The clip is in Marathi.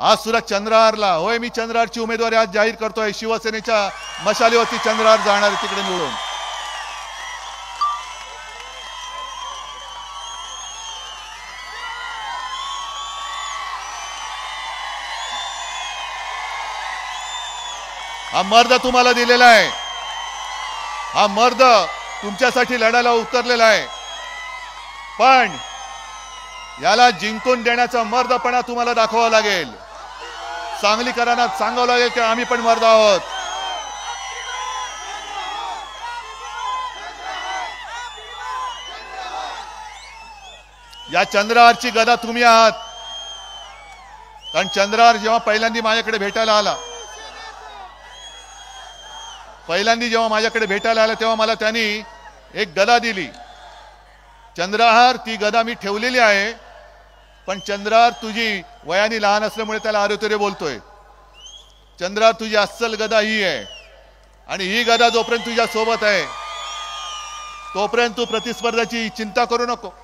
आज सुद्धा चंद्रहारला होय, मी चंद्रहारची उमेदवारी आज जाहीर करतोय. शिवसेनेच्या मशालीवरती चंद्रहार जाणार तिकडे निवडून. हा मर्द तुम्हाला दिलेला आहे. हा मर्द तुमच्यासाठी लढायला उतरलेला आहे. पण याला जिंकून देण्याचा मर्दपणा तुम्हाला दाखवावा लागेल. सांगलीकरांना सांगावं लागेल की आम्ही पण मर्द आहोत. या चंद्रहारची गदा तुम्ही आहात. कारण चंद्रहार जेव्हा पहिल्यांदा माझ्याकडे भेटायला आला तेव्हा मला त्यांनी एक गदा दिली. चंद्रहार ती गदा मी ठेवलेली आहे. पण चंद्रहार तुझी वयाने लहान असल्यामुळे त्याला आरोतरे बोलतोय. चंद्रहार तुझी अस्सल गदा ही आहे. आणि ही गदा जोपर्यंत तुझ्या सोबत आहे तोपर्यंत तू प्रतिस्पर्धाची चिंता करू नको.